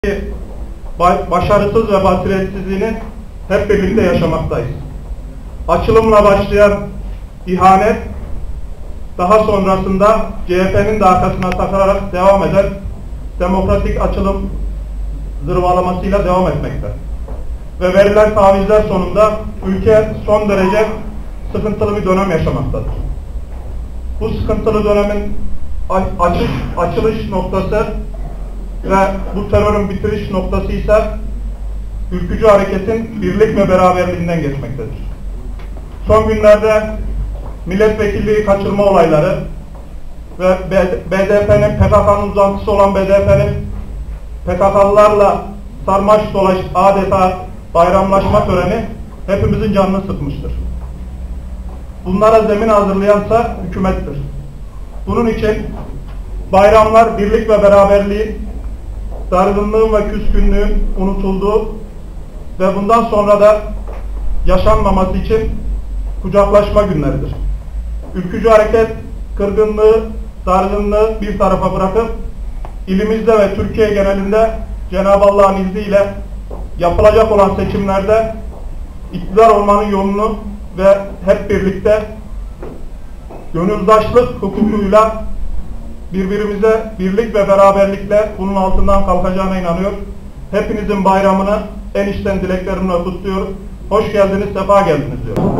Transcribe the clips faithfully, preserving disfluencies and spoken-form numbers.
başarısız ve basiretsizliğini hep birlikte yaşamaktayız. Açılımla başlayan ihanet, daha sonrasında C H P'nin de arkasına takarak devam eden demokratik açılım zırvalamasıyla devam etmekte. Ve verilen tavizler sonunda ülke son derece sıkıntılı bir dönem yaşamaktadır. Bu sıkıntılı dönemin açış, açılış noktası ve bu terörün bitiriş noktası ise ülkücü hareketin birlik ve beraberliğinden geçmektedir. Son günlerde milletvekilliği kaçırma olayları ve B D P'nin P K K'nın uzantısı olan B D P'nin P K K'lılarla sarmaş dolaş adeta bayramlaşma töreni hepimizin canını sıkmıştır. Bunlara zemin hazırlayansa hükümettir. Bunun için bayramlar birlik ve beraberliğin, dargınlığın ve küskünlüğün unutulduğu ve bundan sonra da yaşanmaması için kucaklaşma günleridir. Ülkücü hareket kırgınlığı, dargınlığı bir tarafa bırakıp ilimizde ve Türkiye genelinde Cenab-ı Allah'ın izniyle yapılacak olan seçimlerde iktidar olmanın yolunu ve hep birlikte gönüldaşlık hukukuyla birbirimize birlik ve beraberlikle bunun altından kalkacağına inanıyor. Hepinizin bayramını en içten dileklerimle kutluyorum. Hoş geldiniz, sefa geldiniz diyorum.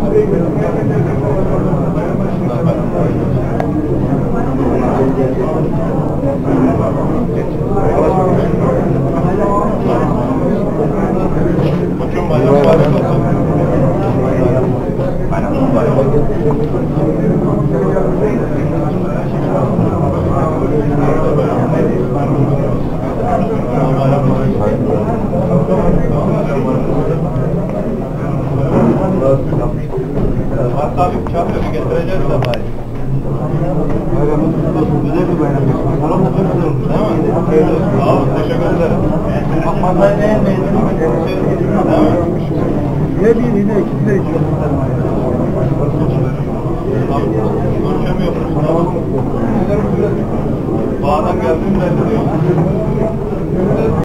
Bakın bayram bayram olsun. Bayram bayram olsun. Hatta bir çağırıyor, getireceğiz de bari. Bayramımız güzel bir bayram. Salam da çok güzel olmuş değil mi? Sağ olun, teşekkür ederim.